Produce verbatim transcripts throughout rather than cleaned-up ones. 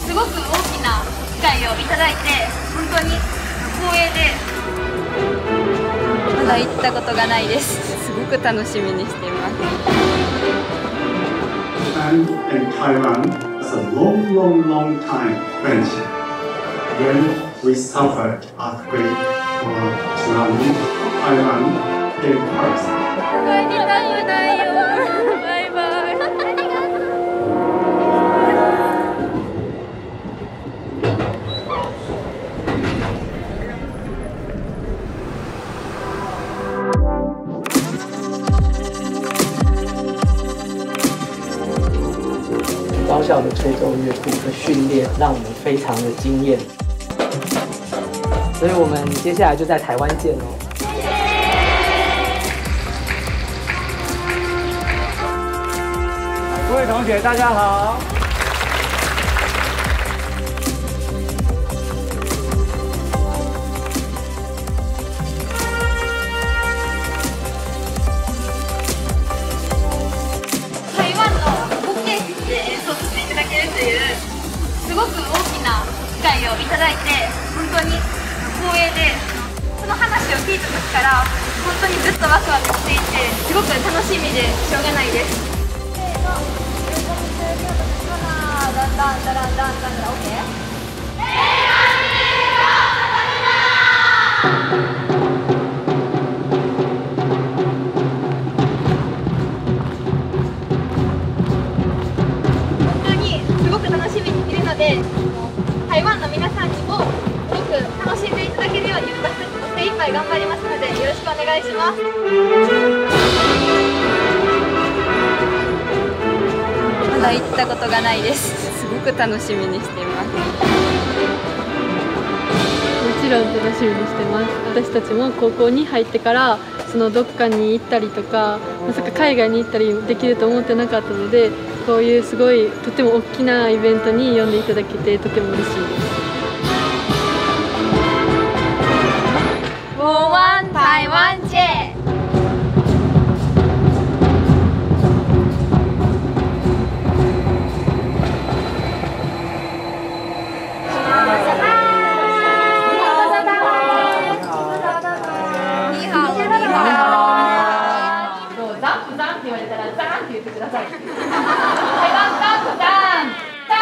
すごく大きな機会をいただいて本当に光栄で、まだ行ったことがないです。すごく楽しみにしています。 Japan and Taiwan is a long, long, long time friendship. When we suffered earthquake or tsunami, Taiwan came first. 帰りたくないよ。バイバイ。 高效的吹奏乐谱的训练让我们非常的惊艳，所以我们接下来就在台湾见哦。各位同学，大家好。 台湾の国慶節で演奏させていただけるというすごく大きな機会をいただいて本当に光栄で、その話を聞いた時から本当にずっとワクワクしていてすごく楽しみでしょうがないです。だんだんだんだんだんだん OK？ 本当にすごく楽しみにいるので、台湾の皆さんにもすごく楽しんでいただけるように私たちも精一杯頑張りますのでよろしくお願いします。まだ行ったことがないです。すごく楽しみにしています。 もちろん楽しみにしてます。私たちも高校に入ってからそのどっかに行ったりとか、まさか海外に行ったりできると思ってなかったので、こういうすごいとても大きなイベントに呼んでいただけてとても嬉しいです。 我玩台湾街。言われたらザーンって言ってください。台湾ザンザンザ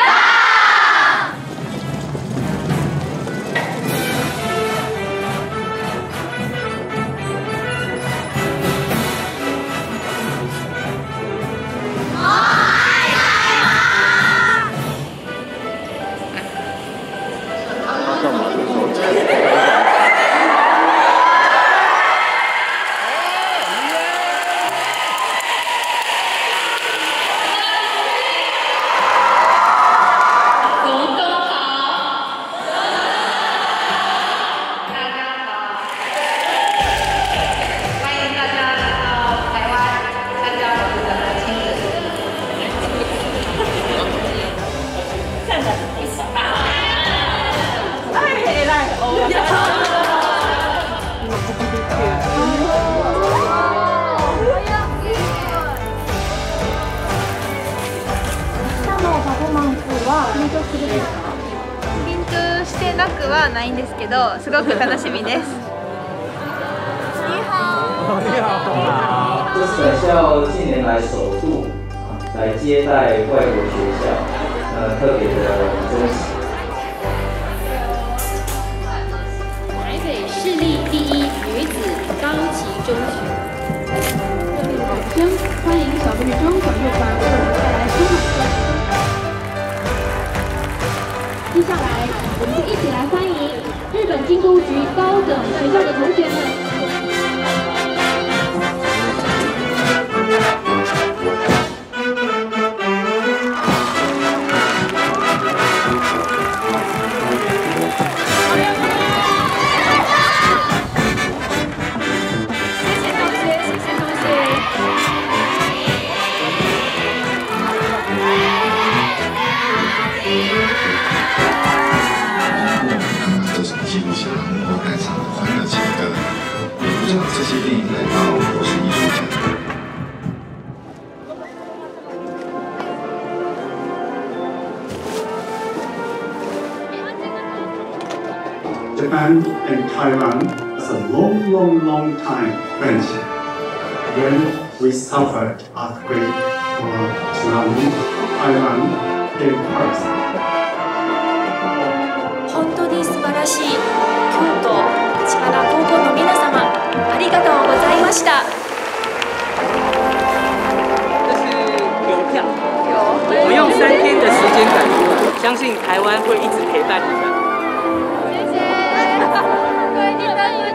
緊張してなくはないんですけど、すごく楽しみです。你好。你好。 这是本校近年来首度来接待外国学校，呃，特别的珍惜。 台北市立第一女子高级中学。热烈的掌声，欢迎小美女中管乐团为我们带来舒缓的。接下来，我们就一起来欢迎日本京都局高等学校的同学们。 这是记录下我在场的欢乐情歌。 Japan and Taiwan has a long, long, long time friendship. When we suffered earthquake or tsunami, Taiwan came first. 本当に素晴らしい京都千原高校の皆様、ありがとうございました。 这是邮票，我们用三天的时间赶出来，相信台湾会一直陪伴你们。 谢谢，各位听众。